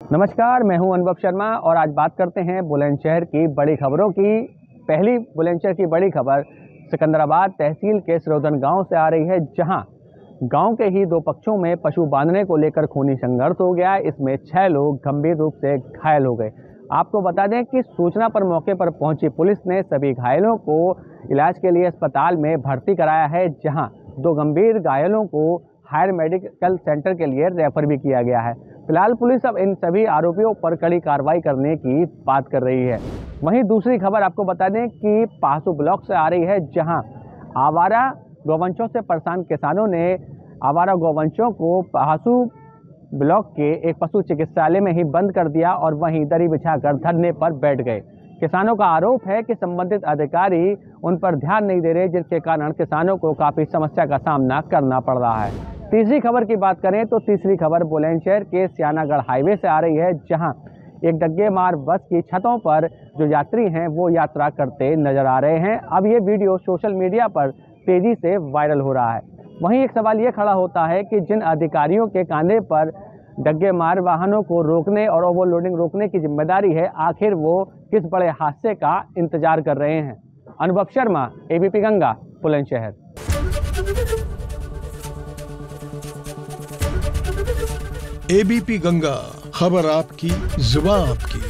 नमस्कार, मैं हूं अनुभव शर्मा और आज बात करते हैं बुलंदशहर की बड़ी खबरों की। पहली बुलंदशहर की बड़ी खबर सिकंदराबाद तहसील के सिरोधन गांव से आ रही है, जहां गांव के ही दो पक्षों में पशु बांधने को लेकर खूनी संघर्ष हो गया। इसमें 6 लोग गंभीर रूप से घायल हो गए। आपको बता दें कि सूचना पर मौके पर पहुंची पुलिस ने सभी घायलों को इलाज के लिए अस्पताल में भर्ती कराया है, जहां 2 गंभीर घायलों को हायर मेडिकल सेंटर के लिए रेफर भी किया गया है। फिलहाल पुलिस अब इन सभी आरोपियों पर कड़ी कार्रवाई करने की बात कर रही है। वहीं दूसरी खबर आपको बता दें कि पासू ब्लॉक से आ रही है, जहां आवारा गौवंशों से परेशान किसानों ने आवारा गौवंशों को पासू ब्लॉक के एक पशु चिकित्सालय में ही बंद कर दिया और वहीं दरी बिछाकर धरने पर बैठ गए। किसानों का आरोप है कि संबंधित अधिकारी उन पर ध्यान नहीं दे रहे, जिसके कारण किसानों को काफ़ी समस्या का सामना करना पड़ रहा है। तीसरी खबर की बात करें तो तीसरी खबर बुलंदशहर के सियानागढ़ हाईवे से आ रही है, जहां एक डग्गे मार बस की छतों पर जो यात्री हैं वो यात्रा करते नजर आ रहे हैं। अब ये वीडियो सोशल मीडिया पर तेजी से वायरल हो रहा है। वहीं एक सवाल ये खड़ा होता है कि जिन अधिकारियों के कंधे पर डग्गे मार वाहनों को रोकने और ओवरलोडिंग रोकने की जिम्मेदारी है, आखिर वो किस बड़े हादसे का इंतजार कर रहे हैं। अनुभव शर्मा, एबीपी गंगा, बुलंदशहर। एबीपी गंगा, खबर आपकी, जुबान आपकी।